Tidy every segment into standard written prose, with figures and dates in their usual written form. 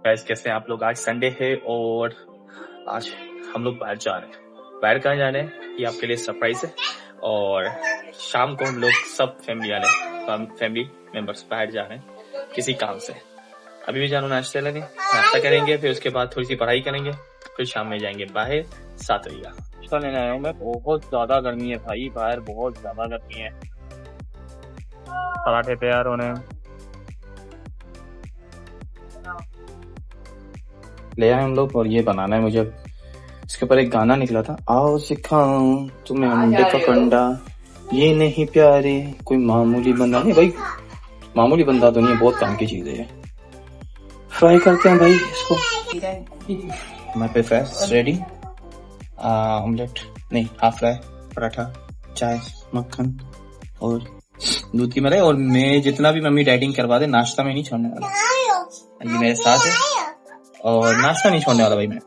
Guys कैसे हैं आप लोग। आज संडे है और आज हम लोग बाहर जा रहे हैं। बाहर कहाँ जा रहे हैं ये आपके लिए सरप्राइज है। और शाम को हम लोग सब फैमिली मेंबर्स बाहर जा रहे हैं किसी काम से। अभी भी जानो नाश्ता करेंगे, फिर उसके बाद थोड़ी सी पढ़ाई करेंगे, फिर शाम में जाएंगे बाहर 7 बजे का लेने आया हूँ मैं। बहुत ज्यादा गर्मी है भाई, बाहर बहुत ज्यादा गर्मी है। पराठे तैयार होने ले आए हम लोग और ये बनाना है मुझे। इसके ऊपर एक गाना निकला था, आओ सिखाऊं तुम्हें अंडे का कंडा, ये नहीं प्यारे कोई मामूली बंदा नहीं। भाई मामूली बंदा तो नहीं है, बहुत काम की चीज है। फ्राई करते हैं भाई इसको। हमारे पे फ्राई रेडी, ऑमलेट नहीं हाफ फ्राई, पराठा, चाय, मक्खन और दूध की मलाई। और मैं जितना भी मम्मी डाइटिंग करवा दे नाश्ता में नहीं छोड़ने वाला। ये मेरे साथ है और नाश्ता नहीं छोड़ने वाला भाई मैं।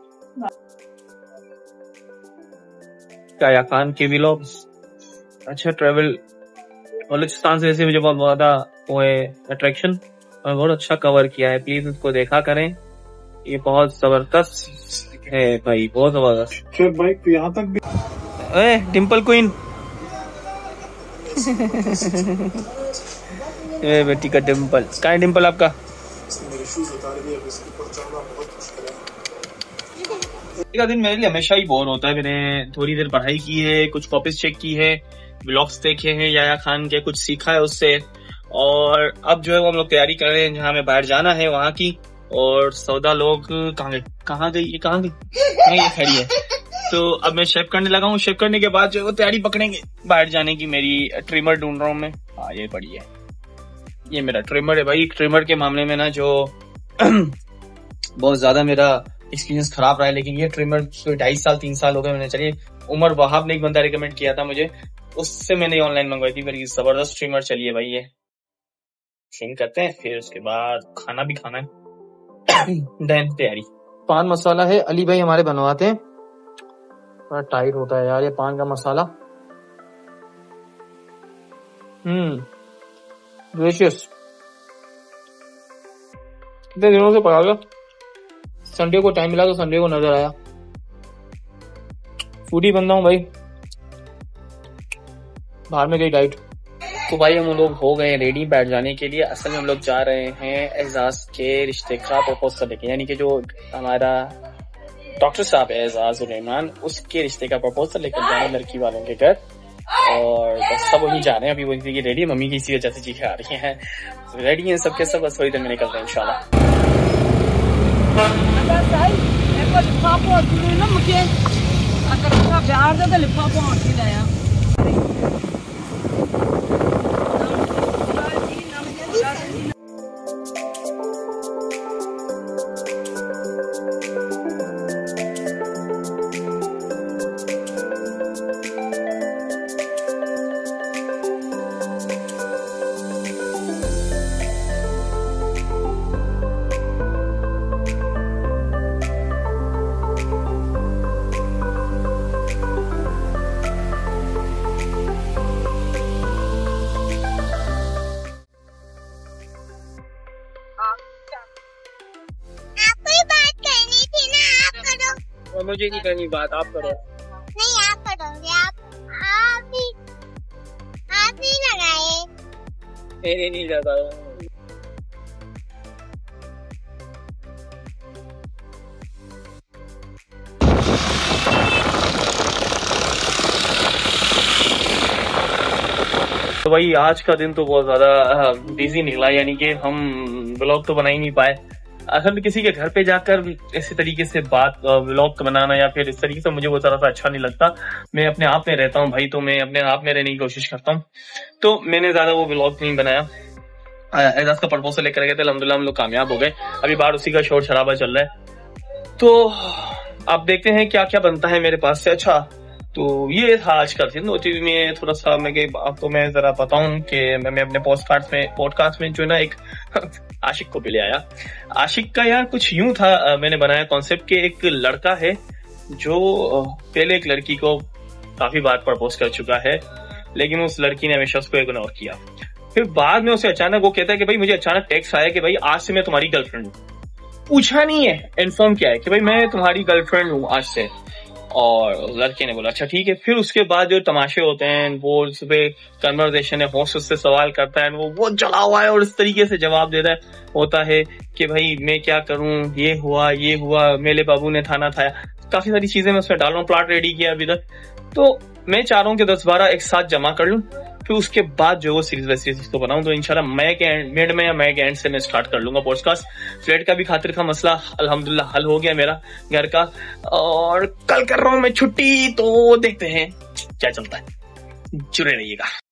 काया खान के व्लॉग्स अच्छा ट्रैवल बलूचिस्तान से वैसे मुझे बहुत ज्यादा वो है अट्रैक्शन और बहुत अच्छा कवर किया है। प्लीज उसको देखा करें, ये बहुत जबरदस्त है भाई, बहुत जबरदस्त। बाइक यहाँ तक भी डिम्पल क्वीन बेटी का डिम्पल। कहाँ है डिम्पल आपका? का दिन मेरे लिए हमेशा ही बोर होता है। मैंने थोड़ी देर पढ़ाई की है, कुछ कॉपीज चेक की है, व्लॉग्स देखे हैं याया खान के, कुछ सीखा है उससे। और अब जो है वो हम लोग तैयारी कर रहे हैं जहाँ हमें बाहर जाना है वहाँ की। और सौदा लोग कहाँ गई ये खड़ी है। तो अब मैं शेव करने लगा हूँ। शेव करने के बाद जो है वो तैयारी पकड़ेंगे बाहर जाने की। मेरी ट्रिमर ढूंढ रहा हूँ मैं। हाँ ये पड़ी है, ये मेरा ट्रिमर है भाई। ट्रिमर के मामले में ना जो बहुत ज्यादा मेरा एक्सपीरियंस खराब रहा है, लेकिन ये ट्रिमर 2.5 साल 3 साल हो गए मैंने। चलिए उमर वहाब ने एक बंदा रिकमेंड किया था मुझे, उससे मैंने ऑनलाइन मंगवाई थी। मेरी जबरदस्त ट्रिमर। चलिए भाई ये ट्रिम करते हैं, फिर उसके बाद खाना भी खाना है। देन तैयारी। पान मसाला है, अली भाई हमारे बनवाते हैं। बड़ा टाइट होता है यार ये पान का मसाला। डिलीशियस। कितने दिनों से पका गया, संडे को टाइम मिला तो संडे को नजर आया। फूडी बंदा हूँ भाई, बाहर में गई डाइट। तो भाई हम लोग हो गए रेडी बैठ जाने के लिए। असल में हम लोग जा रहे हैं एजाज के रिश्ते का प्रपोजल लेके, यानी कि जो हमारा डॉक्टर साहब है एजाज उर रहमान, उसके रिश्ते का प्रपोजल लेकर जा रहे हैं लड़की वालों के घर। और बस सब वही जा रहे हैं। अभी वही की रेडी, मम्मी की इसी वजह से चीखें आ रही हैं। रेडी हैं सबके सब, बस थोड़ी देर में निकलते हैं इंशाल्लाह। मुझे नहीं करनी बात, आप करो। नहीं आप करोगे, आप ही लगाए। मेरे नहीं लगा। तो भाई आज का दिन तो बहुत ज्यादा बिजी निकला, यानी कि हम ब्लॉग तो बना ही नहीं पाए। असल में किसी के घर पे जाकर इसी तरीके से बात व्लॉग बनाना या फिर इस तरीके से मुझे वो सा अच्छा नहीं लगता। मैं अपने आप में रहता हूँ भाई, तो मैं अपने आप में रहने की कोशिश करता हूँ। तो मैंने ज्यादा वो व्लॉग नहीं बनाया। एजाज का प्रपोजल लेकर गए थे, अल्हम्दुलिल्लाह हम लोग कामयाब हो गए। अभी बाहर उसी का शोर शराबा चल रहा है। तो आप देखते हैं क्या क्या बनता है मेरे पास से। अच्छा तो ये था आज का दिन। टीवी में थोड़ा सा आपको मैं जरा बताऊं कि मैं अपने पॉडकास्ट में जो है ना एक आशिक को भी ले आया। आशिक का यार कुछ यूं था, मैंने बनाया कॉन्सेप्ट के एक लड़का है जो पहले एक लड़की को काफी बार प्रपोज कर चुका है, लेकिन उस लड़की ने हमेशा उसको इग्नोर किया। फिर बाद में उसे अचानक वो कहता है कि भाई मुझे अचानक टेक्स्ट आया कि भाई आज से मैं तुम्हारी गर्लफ्रेंड हूँ। पूछा नहीं है, इन्फॉर्म किया है कि भाई मैं तुम्हारी गर्लफ्रेंड हूँ आज से। और लड़के ने बोला अच्छा ठीक है। फिर उसके बाद जो तमाशे होते हैं, वो सुबह कन्वर्सेशन है, होस्ट उससे सवाल करता है, वो जला हुआ है और इस तरीके से जवाब देता है होता है कि भाई मैं क्या करूं, ये हुआ, मेरे बाबू ने थाना थाया। काफी सारी चीजें मैं उसमें डाल रहा हूँ, प्लॉट रेडी किया अभी तक। तो मैं चाह रहा हूँ कि 10-12 एक साथ जमा कर लूं, फिर उसके बाद जो वो सीरीज वेब सीरीज उसको बनाऊं। तो इंशाल्लाह मई के मिड में या मई के एंड से मैं स्टार्ट कर लूंगा पॉडकास्ट। फ्लैट का भी खातिर का मसला अल्हम्दुलिल्लाह हल हो गया मेरा घर का, और कल कर रहा हूं मैं छुट्टी, तो देखते हैं क्या चलता है। जुड़े रहिएगा।